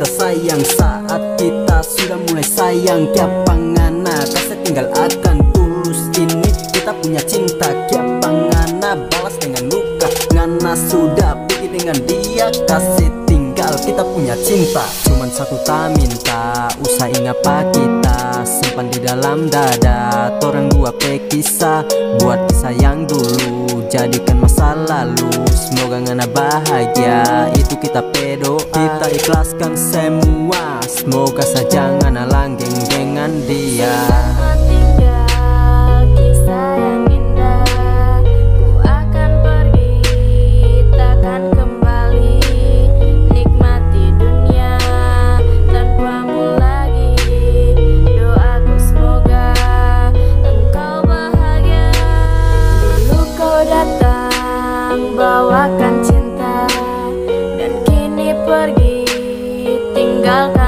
kita sayang. Saat kita sudah mulai sayang, kia pangana kasih tinggal akan tulus. Ini kita punya cinta, kia pangana balas dengan luka. Ngana sudah pergi dengan dia, kasih tinggal kita punya cinta. Cuman satu tak minta, usah ingat apa kita simpan di dalam dada. Torang dua pekisah, buat kisah yang dulu jadikan masa lalu. Semoga ngana bahagia, itu kita pedo. Kita ikhlaskan semua, semoga saja ngana langgeng dengan dia. Bawakan cinta dan kini pergi tinggalkan